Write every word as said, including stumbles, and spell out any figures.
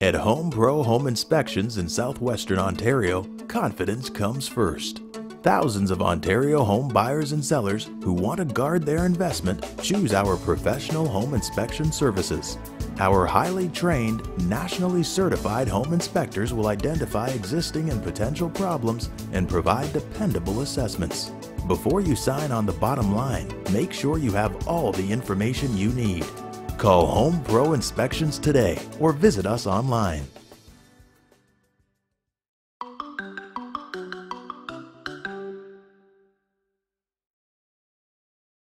At Home Pro Home Inspections in southwestern Ontario, confidence comes first. Thousands of Ontario home buyers and sellers who want to guard their investment choose our professional home inspection services. Our highly trained, nationally certified home inspectors will identify existing and potential problems and provide dependable assessments. Before you sign on the bottom line, make sure you have all the information you need. Call Home Pro Inspections today or visit us online.